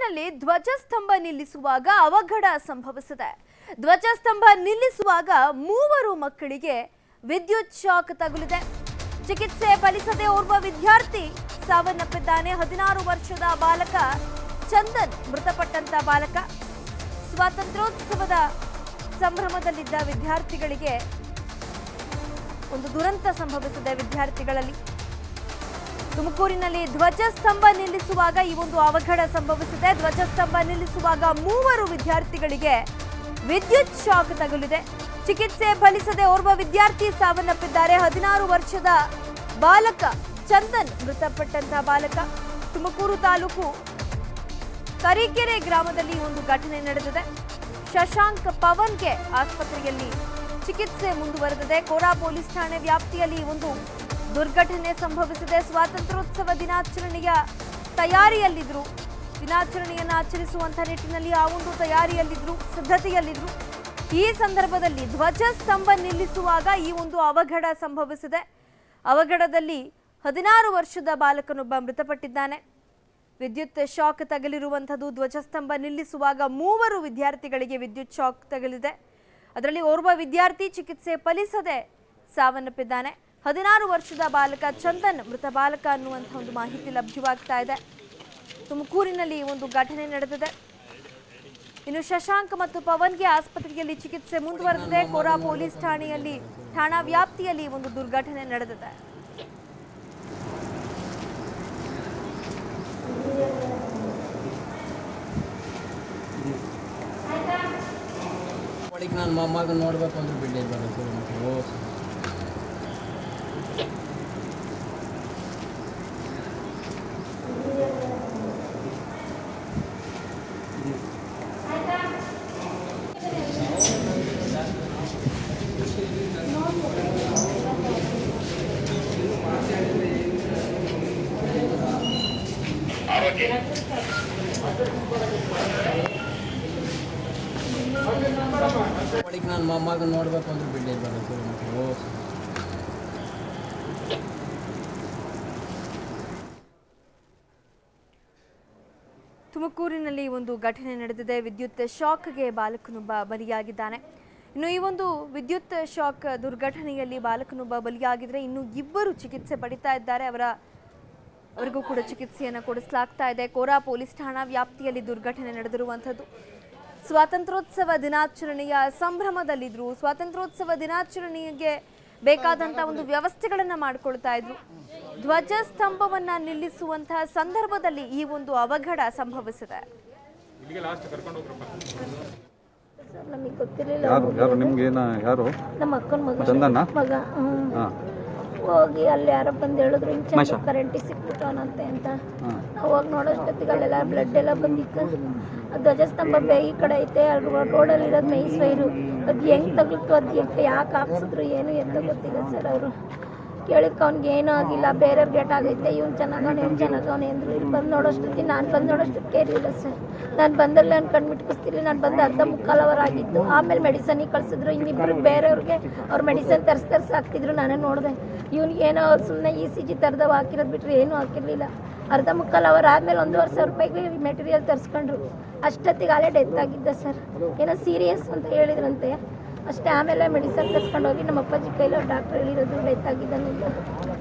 ತುಮಕೂರಿನಲ್ಲಿ ಧ್ವಜಸ್ತಂಭ ನಿಲ್ಲಿಸುವಾಗ ಅವಘಡ ಸಂಭವಿಸಿದೆ. ಧ್ವಜಸ್ತಂಭ ನಿಲ್ಲಿಸುವಾಗ ಮೂವರು ಮಕ್ಕಳಿಗೆ ವಿದ್ಯುತ್ ಶಾಕ್ ತಗುಲಿದೆ. ಚಿಕಿತ್ಸೆ ಫಲಿಸದೆ ಓರ್ವ ವಿದ್ಯಾರ್ಥಿ ಸಾವನ್ನಪ್ಪಿದ್ದಾನೆ. 16 ವರ್ಷದ ಬಾಲಕ ಚಂದನ್ ಮೃತಪಟ್ಟಂತ ಬಾಲಕ. ಸ್ವಾತಂತ್ರ್ಯೋತ್ಸವದ ಸಂಭ್ರಮದಲ್ಲಿದ್ದ ವಿದ್ಯಾರ್ಥಿಗಳಿಗೆ ಒಂದು ದುರಂತ ಸಂಭವಿಸಿದೆ. ವಿದ್ಯಾರ್ಥಿಗಳಲ್ಲಿ ತುಮಕೂರಿನಲ್ಲಿ ಧ್ವಜಸ್ತಂಭ ನಿಲ್ಲಿಸುವಾಗ ಈ ಒಂದು ಅವಘಡ ಸಂಭವಿಸಿದೆ. ಧ್ವಜಸ್ತಂಭ ನಿಲ್ಲಿಸುವಾಗ ಮೂವರು ವಿದ್ಯಾರ್ಥಿಗಳಿಗೆ ವಿದ್ಯುತ್ ಶಾಕ್ ತಗುಲಿದೆ. ಚಿಕಿತ್ಸೆ ಫಲಿಸದೆ ಓರ್ವ ವಿದ್ಯಾರ್ಥಿ ಸಾವನ್ನಪ್ಪಿದ್ದಾರೆ. 16 ವರ್ಷದ ಬಾಲಕ ಚಂದನ್ ಮೃತಪಟ್ಟಂತಹ ಬಾಲಕ. ತುಮಕೂರು ತಾಲೂಕು ತರೀಕೆರೆ ಗ್ರಾಮದಲ್ಲಿ ಒಂದು ಘಟನೆ ನಡೆದಿದೆ. ಶಶಾಂಕ್ ಪವನ್ಗೆ ಆಸ್ಪತ್ರೆಯಲ್ಲಿ ಚಿಕಿತ್ಸೆ ಮುಂದುವರೆದಿದೆ. ಕೋರಾ ಪೊಲೀಸ್ ಠಾಣೆ ವ್ಯಾಪ್ತಿಯಲ್ಲಿ ಒಂದು ದುರ್ಘಟನೆ ಸಂಭವಿಸಿದೆ. ಸ್ವಾತಂತ್ರ್ಯೋತ್ಸವ ದಿನಾಚರಣೆಯ ತಯಾರಿಯಲ್ಲಿದ್ರು, ದಿನಾಚರಣೆಯನ್ನು ಆಚರಿಸುವಂತಹ ನಿಟ್ಟಿನಲ್ಲಿ ಆ ಒಂದು ತಯಾರಿಯಲ್ಲಿದ್ರು, ಸಿದ್ಧತೆಯಲ್ಲಿದ್ರು. ಈ ಸಂದರ್ಭದಲ್ಲಿ ಧ್ವಜಸ್ತಂಭ ನಿಲ್ಲಿಸುವಾಗ ಈ ಒಂದು ಅವಘಡ ಸಂಭವಿಸಿದೆ. ಅವಘಡದಲ್ಲಿ 16 ವರ್ಷದ ಬಾಲಕನೊಬ್ಬ ಮೃತಪಟ್ಟಿದ್ದಾನೆ. ವಿದ್ಯುತ್ ಶಾಕ್ ತಗುಲಿರುವಂಥದ್ದು. ಧ್ವಜಸ್ತಂಭ ನಿಲ್ಲಿಸುವಾಗ ಮೂವರು ವಿದ್ಯಾರ್ಥಿಗಳಿಗೆ ವಿದ್ಯುತ್ ಶಾಕ್ ತಗುಲಿದೆ. ಅದರಲ್ಲಿ ಓರ್ವ ವಿದ್ಯಾರ್ಥಿ ಚಿಕಿತ್ಸೆ ಫಲಿಸದೆ ಸಾವನ್ನಪ್ಪಿದ್ದಾನೆ. 16 ವರ್ಷದ ಬಾಲಕ ಚಂದನ್ ಮೃತ ಬಾಲಕ ಅನ್ನುವಂಥ ಒಂದು ಮಾಹಿತಿ ಲಭ್ಯವಾಗ್ತಾ ಇದೆ. ತುಮಕೂರಿನಲ್ಲಿ ಒಂದು ಘಟನೆ ನಡೆದಿದೆ. ಇನ್ನು ಶಶಾಂಕ್ ಮತ್ತು ಪವನ್ಗೆ ಆಸ್ಪತ್ರೆಯಲ್ಲಿ ಚಿಕಿತ್ಸೆ ಮುಂದುವರೆದಿದೆ. ಕೋರಾ ಪೊಲೀಸ್ ಠಾಣಾ ವ್ಯಾಪ್ತಿಯಲ್ಲಿ ಒಂದು ದುರ್ಘಟನೆ ನಡೆದಿದೆ. ನನ್ನ ಮೊಮ್ಮಗ ನೋಡ್ಬೇಕು ಅಂದ್ರೆ ಬಿಡ್ಲಿಲ್ಲ. ನನ್ನ ಮೊಮ್ಮಗ ನೋಡ್ಬೇಕು ಅಂದ್ರೆ ಬಿಡ್ಲಿಲ್ಲ. ತುಮಕೂರಿನಲ್ಲಿ ಒಂದು ಘಟನೆ ನಡೆದಿದೆ. ವಿದ್ಯುತ್ ಶಾಕ್ಗೆ ಬಾಲಕನೊಬ್ಬ ಬಲಿಯಾಗಿದ್ದಾನೆ. ಇನ್ನು ಈ ಒಂದು ವಿದ್ಯುತ್ ಶಾಕ್ ದುರ್ಘಟನೆಯಲ್ಲಿ ಬಾಲಕನೊಬ್ಬ ಬಲಿಯಾಗಿದ್ರೆ ಇನ್ನು ಇಬ್ಬರು ಚಿಕಿತ್ಸೆ ಪಡಿತಾ ಇದ್ದಾರೆ. ಅವರಿಗೂ ಕೂಡ ಚಿಕಿತ್ಸೆಯನ್ನು ಕೊಡಿಸಲಾಗ್ತಾ ಇದೆ. ಕೋರಾ ಪೊಲೀಸ್ ಠಾಣಾ ವ್ಯಾಪ್ತಿಯಲ್ಲಿ ದುರ್ಘಟನೆ ನಡೆದಿರುವಂಥದ್ದು. ಸ್ವಾತಂತ್ರ್ಯೋತ್ಸವ ದಿನಾಚರಣೆಯ ಸಂಭ್ರಮದಲ್ಲಿದ್ರು. ಸ್ವಾತಂತ್ರ್ಯೋತ್ಸವ ದಿನಾಚರಣೆಗೆ ಬೇಕಾದಂಥ ಒಂದು ವ್ಯವಸ್ಥೆಗಳನ್ನು ಮಾಡಿಕೊಳ್ತಾ ಇದ್ರು. ಧ್ವಜಸ್ತಂಭವನ್ನ ನಿಲ್ಲಿಸುವಂತಹ ಸಂದರ್ಭದಲ್ಲಿ ಈ ಒಂದು ಅವಘಡ ಸಂಭವಿಸಿದೆ. ನಮಗೆ ಗೊತ್ತಿರಲಿಲ್ಲ. ನಮ್ಮ ಅಕ್ಕನ ಮಗ ಹೋಗಿ ಅಲ್ಲಿ ಯಾರೋ ಬಂದು ಹೇಳಿದ್ರು ಹಿಂಗೆ ಕರೆಂಟಿಗೆ ಸಿಕ್ಬಿಟ್ಟವನಂತೆ ಅಂತ. ನಾವು ಹೋಗಿ ನೋಡೋಷ್ಟೊತ್ತಿಗೆ ಅಲ್ಲೆಲ್ಲ ಬ್ಲಡ್ ಎಲ್ಲ ಬಂದಿತ್ತು. ಧ್ವಜಸ್ತಂಭ ಈ ಕಡೆ ಐತೆ, ಅಲ್ಲಿ ರೋಡಲ್ಲಿ ಇರೋದು ಮೈಸ್ ವೈರು. ಅದು ಹೆಂಗೆ ತಗ್ಲಿತ್ತು, ಅದು ಯಾಕೆ ಹಾಕ್ಸಿದ್ರು ಏನು ಎಂತ ಗೊತ್ತಿಲ್ಲ ಸರ್. ಅವರು ಕೇಳಿದ್ಕೆ ಅವ್ನಿಗೆ ಏನೂ ಆಗಿಲ್ಲ, ಬೇರೆಯವ್ರಿಗೆ ಗೇಟ್ ಆಗೈತೆ, ಇವ್ನು ಚೆನ್ನಾಗವನೆ ಅಂದರು. ಇಲ್ಲಿ ಬಂದು ನೋಡೋಷ್ಟೊತ್ತಿಗೆ ನಾನು ಬಂದು ನೋಡೋಷ್ಟೊತ್ತಿಗೆ ಇರಲಿಲ್ಲ ಸರ್. ನಾನು ಬಂದಲ್ಲೇ ನಾನು ಕಣ್ಮಿಟ್ಕಿಸ್ತಿರ್ಲಿ. ನಾನು ಬಂದು ಅರ್ಧ ಮುಕ್ಕಾಲು ಅವರ್ ಆಗಿತ್ತು. ಆಮೇಲೆ ಮೆಡಿಸನಿಗೆ ಕಳಿಸಿದ್ರು. ಇನ್ನಿಬ್ಬರು ಬೇರೆಯವ್ರಿಗೆ ಅವ್ರು ಮೆಡಿಸನ್ ತರಿಸಿ ಹಾಕ್ತಿದ್ರು. ನಾನೇ ನೋಡಿದೆ. ಇವ್ನಿಗೆ ಏನೋ ಸುಮ್ಮನೆ ECG ಥರದವ ಹಾಕಿರೋದು ಬಿಟ್ಟರೆ ಏನೂ ಹಾಕಿರಲಿಲ್ಲ. ಅರ್ಧ ಮುಕ್ಕಾಲು ಅವರ್ ಆದಮೇಲೆ 1,500 ರೂಪಾಯಿಗೆ ಮೆಟೀರಿಯಲ್ ತರಿಸ್ಕೊಂಡ್ರು. ಅಷ್ಟೊತ್ತಿಗೆ ಅಲ್ಲೇ ಡೆತ್ ಆಗಿದ್ದ ಸರ್. ಏನೋ ಸೀರಿಯಸ್ ಅಂತ ಹೇಳಿದ್ರಂತೆ ಅಷ್ಟೇ. ಆಮೇಲೆ ಮೆಡಿಸನ್ ತರಿಸ್ಕೊಂಡು ಹೋಗಿ ನಮ್ಮ ಅಪ್ಪಾಜಿ ಕೈಲಿ ಡಾಕ್ಟರ್ ಹೇಳಿರೋದು ಡೆತ್ ಆಗಿದ್ದಾನೆ.